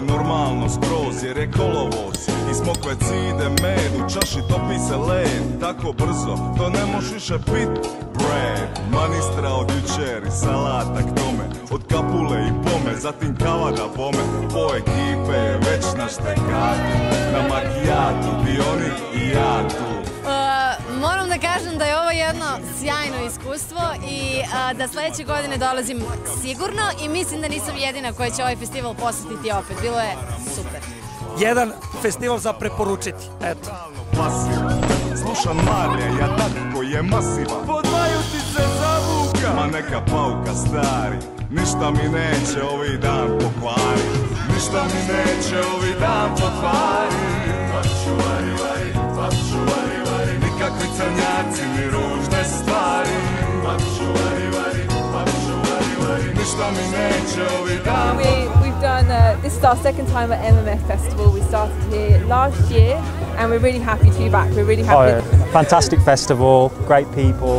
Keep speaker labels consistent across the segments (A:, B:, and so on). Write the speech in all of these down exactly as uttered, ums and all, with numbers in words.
A: je normalno skroz jer je kolovoz. I smokve cide med, u čaši topi se led. Tako brzo, to ne možeš više pit. Bread, manistra od jučer i salata k tome. Od kapule i pome, zatim kava da bome. Po ekipe je već na štekatu, na makijatu, di oni i ja tu.
B: Moram da kažem da je ovo jedno sjajno iskustvo i da sledeće godine dolazim sigurno i mislim da nisam jedina koja će ovaj festival posetiti opet. Bilo je super.
C: Jedan festival za preporučiti, eto.
A: Slušam Marlija, ja tak koji je masivan. Podvaju ti se zavuka, ma neka pauka stari. Ništa mi neće ovaj dan pokvari. Ništa mi neće ovaj dan pokvari. Papčuvari, vari, papčuvari, vari. Nikakvi crnjaci, ni ružne stvari. Papčuvari, vari, papčuvari, vari. Ništa mi neće ovaj dan pokvari.
D: We've done, uh, this is our second time at M M F Festival. We started here last year and we're really happy to be back. We're really happy.
E: Oh, yeah. Fantastic festival, great people.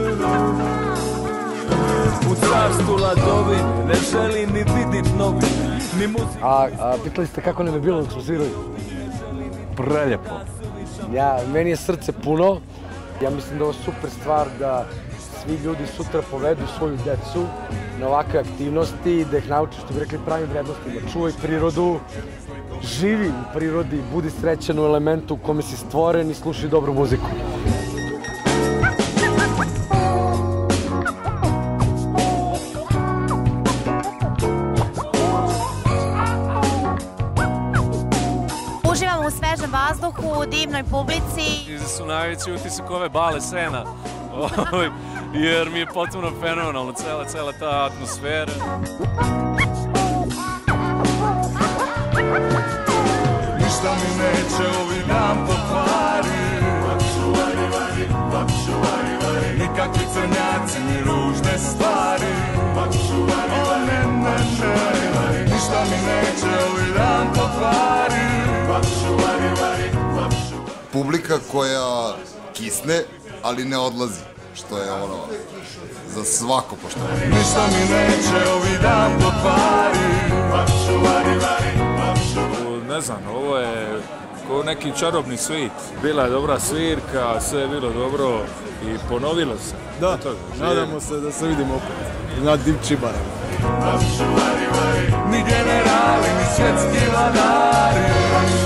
A: U carstvu ladovi, ne želim ni vidit novi, ni muziku.
F: A, a pitali ste kako nam je bilo dok smo svirali? Preljepo. Ja, meni je srce puno. Ja mislim da je ovo super stvar da svi ljudi sutra povedu svoju decu na ovakve aktivnosti i da ih nauče, što bi rekli, pravim vrednostima. Čuvaj prirodu, živi u prirodi, budi srećan u elementu u kome si stvoren i slušaj dobru muziku.
B: Uživamo u svežem vazduhu, u divnoj publici.
G: Iza su najveći utisak ove Bale Sena, jer mi je potpuno fenomenalno cela, cela ta atmosfera.
A: Ništa mi neće ovaj dan pokvari. Papčuvari, vari, papčuvari, vari. Nikakvi crnjaci, ni ružne stvari. Papčuvari, vari, papčuvari, vari. Ništa mi neće ovaj dan pokvari. Papčuvari, vari, papčuvari.
H: Publika koja kisne, ali ne odlazi, što je ono za svako poštovanje.
A: Ništa mi neće ovaj dan pokvari. Papčuvari, vari, papčuvari.
G: Ne znam, ovo je kao neki čarobni svit. Bila je dobra svirka, sve je bilo dobro i ponovilo se.
F: Da, nadamo se da se vidimo opet na Divčibarama.
A: Ni generali, ni svjetski vladari.